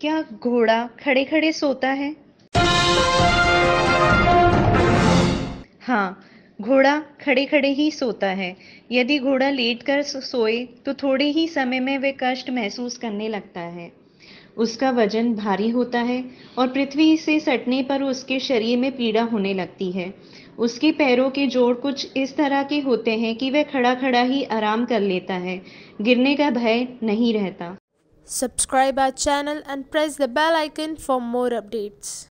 क्या घोड़ा खड़े खड़े सोता है? हाँ, घोड़ा खड़े खड़े ही सोता है। यदि घोड़ा लेटकर सोए तो थोड़े ही समय में वह कष्ट महसूस करने लगता है। उसका वजन भारी होता है और पृथ्वी से सटने पर उसके शरीर में पीड़ा होने लगती है। उसके पैरों के जोड़ कुछ इस तरह के होते हैं कि वह खड़ा खड़ा ही आराम कर लेता है। गिरने का भय नहीं रहता। Subscribe our channel and press the bell icon for more updates.